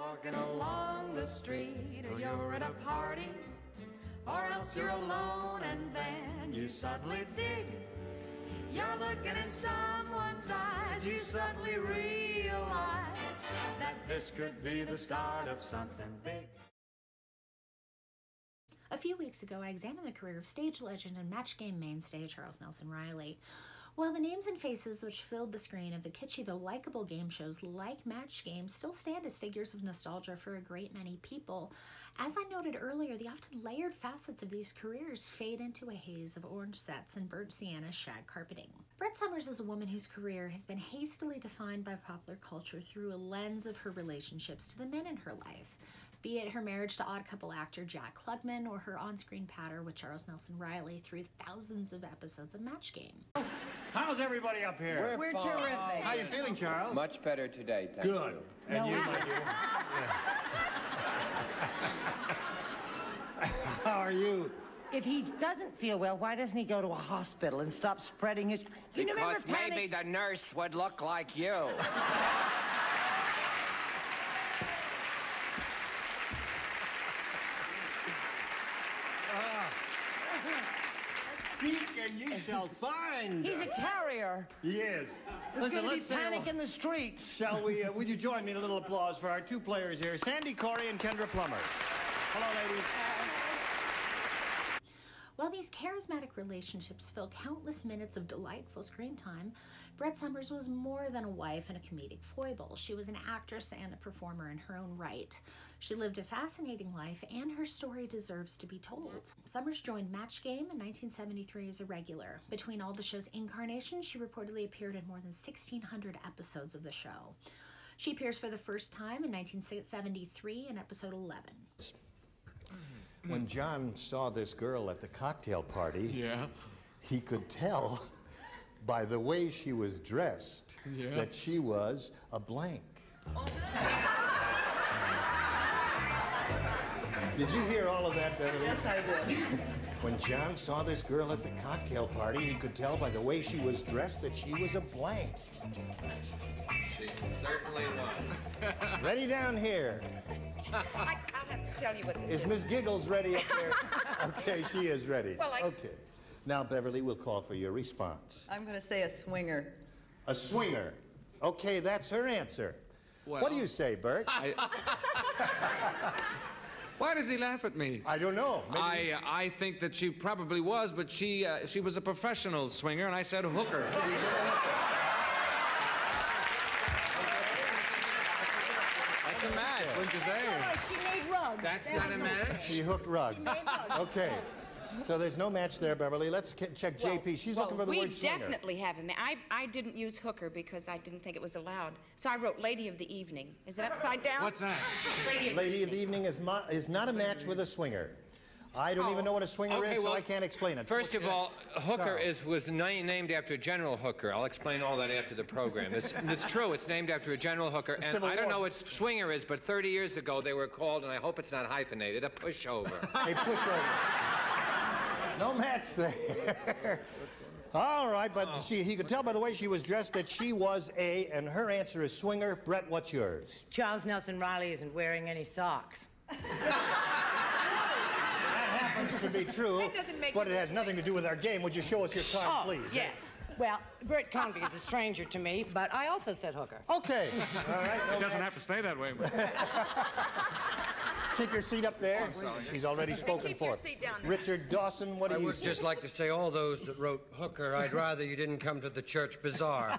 walking along the street, or you're at a party, or else you're alone, and then you suddenly dig. You're looking in someone's eyes, you suddenly realize that this could be the start of something big. A few weeks ago, I examined the career of stage legend and match game mainstay Charles Nelson Reilly. While the names and faces which filled the screen of the kitschy though likable game shows like Match Game still stand as figures of nostalgia for a great many people, as I noted earlier, the often layered facets of these careers fade into a haze of orange sets and burnt sienna shag carpeting. Brett Somers is a woman whose career has been hastily defined by popular culture through a lens of her relationships to the men in her life, be it her marriage to Odd Couple actor Jack Klugman or her on-screen patter with Charles Nelson Reilly through thousands of episodes of Match Game. How's everybody up here? We're terrific. How you feeling, Charles? Much better today, thank you. Good. And you, my dear? How are you? If he doesn't feel well, why doesn't he go to a hospital and stop spreading his... Because maybe the nurse would look like you. Seek and ye shall find. He's a carrier. He is. There's going to be panic in the streets. Shall we, would you join me in a little applause for our two players here, Sandy Corey and Kendra Plummer. Hello, ladies. While these charismatic relationships fill countless minutes of delightful screen time, Brett Somers was more than a wife and a comedic foible. She was an actress and a performer in her own right. She lived a fascinating life, and her story deserves to be told. Somers joined Match Game in 1973 as a regular. Between all the show's incarnations, she reportedly appeared in more than 1,600 episodes of the show. She appears for the first time in 1973 in episode 11. When John saw this girl at the cocktail party, he could tell by the way she was dressed that she was a blank. Did you hear all of that, Beverly? Yes, I did. When John saw this girl at the cocktail party, he could tell by the way she was dressed that she was a blank. She certainly was. Ready down here. I'll have to tell you what this is. Is Miss Giggles ready up there? Okay, she is ready. Well, Okay. Now, Beverly, we'll call for your response. I'm going to say a swinger. A swinger. Okay, that's her answer. Well, what do you say, Bert? Why does he laugh at me? I don't know. I think that she probably was, but she was a professional swinger, and I said hooker. That's a match, wouldn't you say? Right, she made rugs. That's not a match? She hooked rugs. Okay. So there's no match there, Beverly. Let's check JP. She's looking for the word swinger. We definitely have a match. I didn't use hooker because I didn't think it was allowed. So I wrote Lady of the Evening. Is it upside down? What's that? Lady of the Evening is not a match with a swinger. I don't even know what a swinger is, so I can't explain it. First of all, Hooker was named after General Hooker. I'll explain all that after the program. It's true, it's named after a General Hooker. And I don't know what swinger is, but 30 years ago they were called, and I hope it's not hyphenated, a pushover. A pushover. No match there. All right, but he could tell by the way she was dressed that she was and her answer is swinger. Brett, what's yours? Charles Nelson Reilly isn't wearing any socks. Happens to be true, but it has nothing to do with our game. Would you show us your card, please? Yes. Well, Bert Convey is a stranger to me, but I also said hooker. Okay. All right. It doesn't have to stay that way. Keep your seat up there. I'm sorry. She's already spoken for. Keep your seat down there. Richard Dawson, what do you say? I would just like to say, all those that wrote hooker, I'd rather you didn't come to the church bazaar.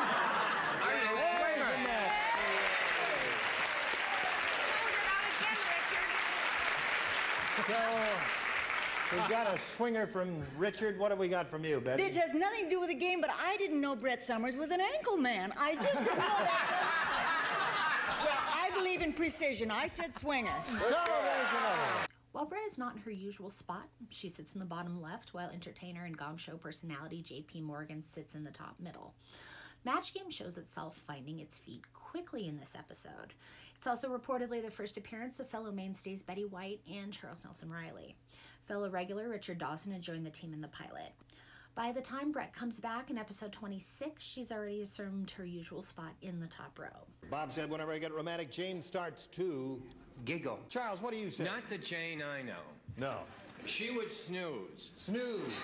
So, we've got a swinger from Richard. What have we got from you, Betty? This has nothing to do with the game, but I didn't know Brett Somers was an ankle man. I just didn't know that. Well, I believe in precision. I said swinger. So there's another. While Brett is not in her usual spot, she sits in the bottom left, while entertainer and gong show personality J.P. Morgan sits in the top middle. Match Game shows itself finding its feet quickly in this episode. It's also reportedly the first appearance of fellow mainstays Betty White and Charles Nelson Reilly. Fellow regular Richard Dawson had joined the team in the pilot. By the time Brett comes back in episode 26, she's already assumed her usual spot in the top row. Bob said whenever I get romantic, Jane starts to giggle. Charles, what do you say? Not the Jane I know. No. She would snooze. Snooze.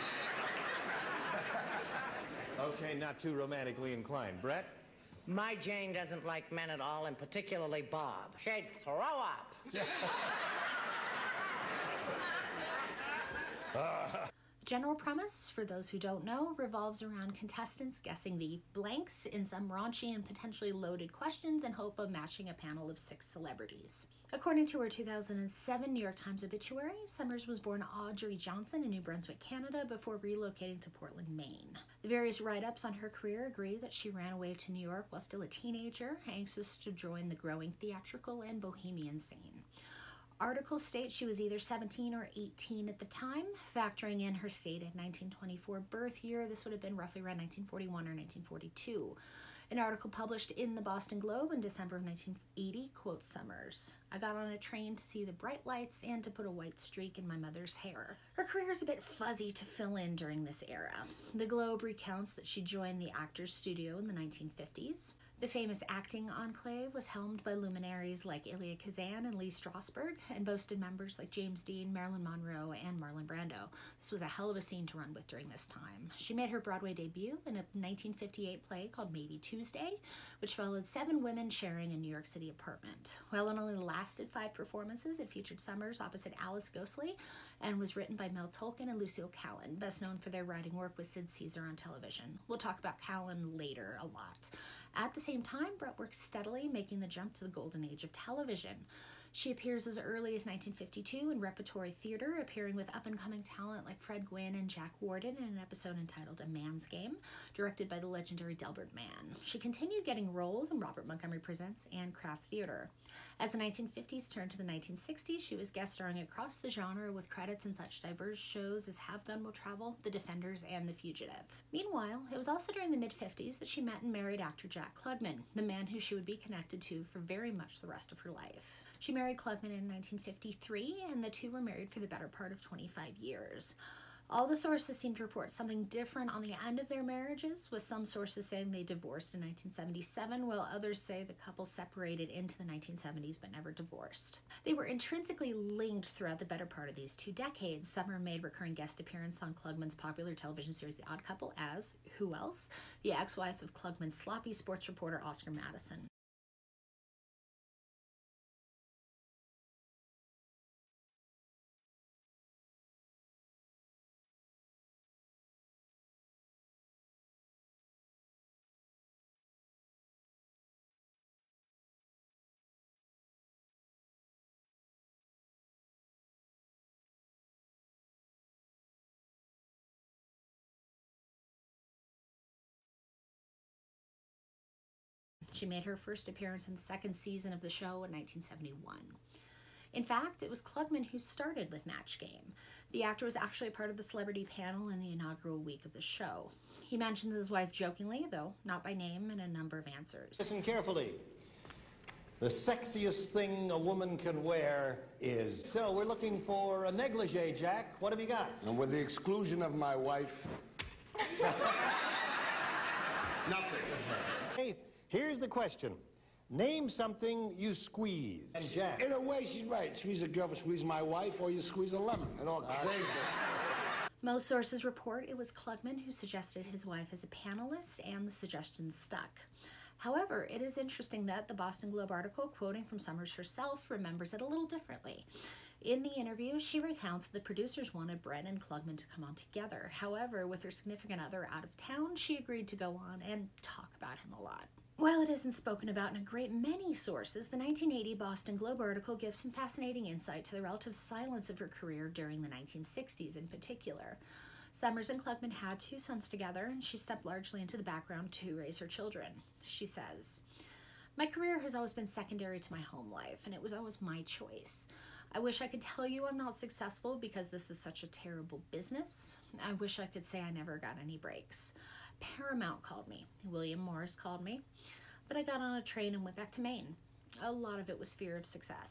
Okay, not too romantically inclined. Brett? My Jane doesn't like men at all, and particularly Bob. She'd throw up. General premise, for those who don't know, revolves around contestants guessing the blanks in some raunchy and potentially loaded questions in hope of matching a panel of 6 celebrities. According to her 2007 New York Times obituary, Summers was born Audrey Johnson in New Brunswick, Canada, before relocating to Portland, Maine. The various write-ups on her career agree that she ran away to New York while still a teenager, anxious to join the growing theatrical and bohemian scene. Articles state she was either 17 or 18 at the time, factoring in her stated 1924 birth year. This would have been roughly around 1941 or 1942. An article published in the Boston Globe in December of 1980 quotes Summers. "I got on a train to see the bright lights and to put a white streak in my mother's hair." Her career is a bit fuzzy to fill in during this era. The Globe recounts that she joined the Actors Studio in the 1950s. The famous acting enclave was helmed by luminaries like Elia Kazan and Lee Strasberg, and boasted members like James Dean, Marilyn Monroe, and Marlon Brando. This was a hell of a scene to run with during this time. She made her Broadway debut in a 1958 play called Maybe Tuesday, which followed 7 women sharing a New York City apartment. While it only lasted 5 performances, it featured Summers opposite Alice Ghostley and was written by Mel Tolkien and Lucille Callan, best known for their writing work with Sid Caesar on television. We'll talk about Callan later a lot. At the same time, Brett works steadily, making the jump to the golden age of television. She appears as early as 1952 in repertory theater, appearing with up-and-coming talent like Fred Gwynne and Jack Warden in an episode entitled A Man's Game, directed by the legendary Delbert Mann. She continued getting roles in Robert Montgomery Presents and Kraft Theater. As the 1950s turned to the 1960s, she was guest starring across the genre with credits in such diverse shows as Have Gun Will Travel, The Defenders, and The Fugitive. Meanwhile, it was also during the mid-50s that she met and married actor Jack Klugman, the man who she would be connected to for very much the rest of her life. She married Klugman in 1953, and the two were married for the better part of 25 years. All the sources seem to report something different on the end of their marriages, with some sources saying they divorced in 1977, while others say the couple separated into the 1970s but never divorced. They were intrinsically linked throughout the better part of these 2 decades. Summer made recurring guest appearance on Klugman's popular television series The Odd Couple as, who else? The ex-wife of Klugman's sloppy sports reporter Oscar Madison. She made her first appearance in the 2nd season of the show in 1971. In fact, it was Klugman who started with Match Game. The actor was actually a part of the celebrity panel in the inaugural week of the show. He mentions his wife jokingly, though not by name, in a number of answers. Listen carefully. The sexiest thing a woman can wear is... So, we're looking for a negligee, Jack. What have you got? And with the exclusion of my wife... nothing. Hey, here's the question. Name something you squeeze. And Jack. In a way, she's right. Squeeze a girl, squeeze my wife, or you squeeze a lemon. It all same thing. Most sources report it was Klugman who suggested his wife as a panelist, and the suggestion stuck. However, it is interesting that the Boston Globe article, quoting from Summers herself, remembers it a little differently. In the interview, she recounts that the producers wanted Brett and Klugman to come on together. However, with her significant other out of town, she agreed to go on and talk about him a lot. While it isn't spoken about in a great many sources, the 1980 Boston Globe article gives some fascinating insight to the relative silence of her career during the 1960s in particular. Summers and Klugman had 2 sons together, and she stepped largely into the background to raise her children. She says, "My career has always been secondary to my home life, and it was always my choice. I wish I could tell you I'm not successful because this is such a terrible business. I wish I could say I never got any breaks. Paramount called me. William Morris called me. But I got on a train and went back to Maine. A lot of it was fear of success.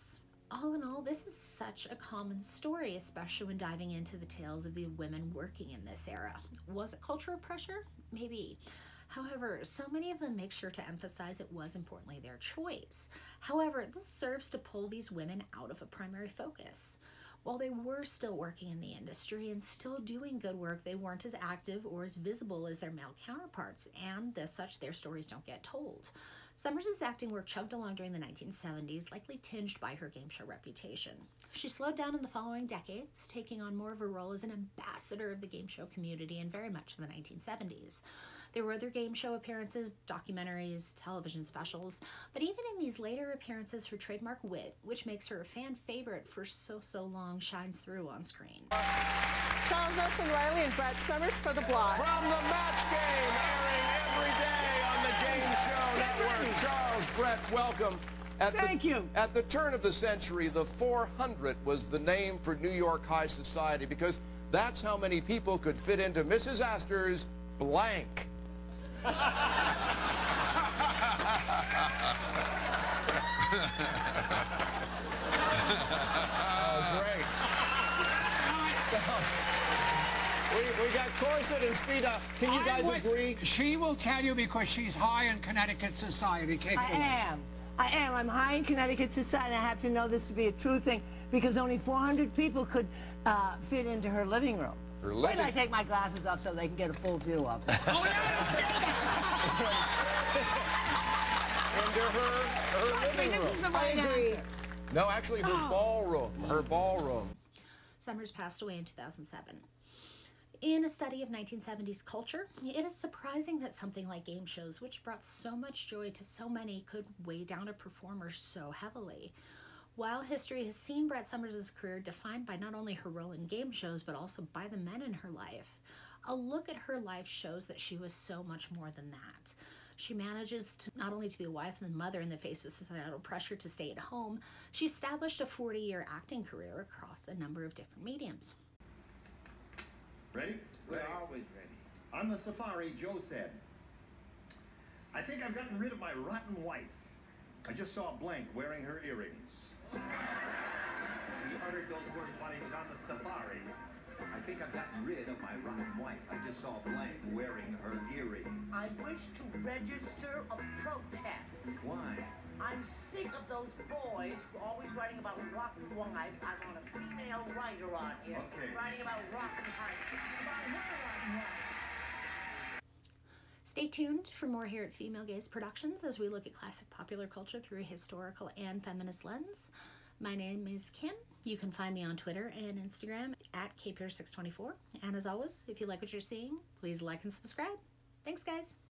All in all, this is such a common story, especially when diving into the tales of the women working in this era. Was it cultural pressure? Maybe. However, so many of them make sure to emphasize it was importantly their choice. However, this serves to pull these women out of a primary focus. While they were still working in the industry and still doing good work, they weren't as active or as visible as their male counterparts, and as such, their stories don't get told. Summers' acting work chugged along during the 1970s, likely tinged by her game show reputation. She slowed down in the following decades, taking on more of a role as an ambassador of the game show community and very much in the 1970s. There were other game show appearances, documentaries, television specials, but even in these later appearances, her trademark wit, which makes her a fan favorite for so long, shines through on screen. Charles Nelson Riley and Brett Summers for The Block. From the Match Game, airing every day on the Game Show Network. Charles, Brett, welcome. Thank you. At the turn of the century, the 400 was the name for New York high society because that's how many people could fit into Mrs. Astor's blank. Oh, great. We got corset and speed up. Can you guys agree? She will tell you because she's high in Connecticut society. I am. I'm high in Connecticut society. I have to know this to be a true thing because only 400 people could fit into her living room. Wait till I take my glasses off so they can get a full view of it. Into her living room. This is the right answer. No, actually, her ballroom. Her ballroom. Summers passed away in 2007. In a study of 1970s culture, it is surprising that something like game shows, which brought so much joy to so many, could weigh down a performer so heavily. While history has seen Brett Summers' career defined by not only her role in game shows, but also by the men in her life, a look at her life shows that she was so much more than that. She manages to not only to be a wife and mother in the face of societal pressure to stay at home, she established a 40-year acting career across a number of different mediums. Ready? We're always ready. On the safari, Joe said, "I think I've gotten rid of my rotten wife. I just saw Blank wearing her earrings." He uttered those words while he was on the safari. "I think I've gotten rid of my rotten wife. I just saw Blank wearing her earrings." I wish to register a protest. Why? I'm sick of those boys who are always writing about rotten wives. I want a female writer on here. Okay. Writing about rotten wives. About her rotten wife. Stay tuned for more here at Female Gaze Productions as we look at classic popular culture through a historical and feminist lens. My name is Kim. You can find me on Twitter and Instagram at kpier624. And as always, if you like what you're seeing, please like and subscribe. Thanks, guys.